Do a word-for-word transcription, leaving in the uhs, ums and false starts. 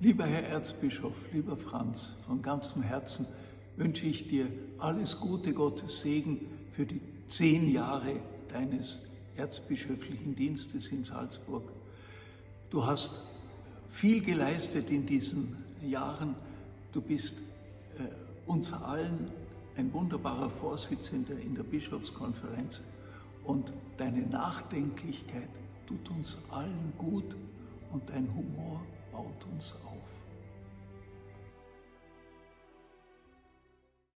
Lieber Herr Erzbischof, lieber Franz, von ganzem Herzen wünsche ich dir alles Gute, Gottes Segen für die zehn Jahre deines erzbischöflichen Dienstes in Salzburg. Du hast viel geleistet in diesen Jahren. Du bist äh, uns allen ein wunderbarer Vorsitzender in der Bischofskonferenz und deine Nachdenklichkeit tut uns allen gut und dein Humor baut uns auf.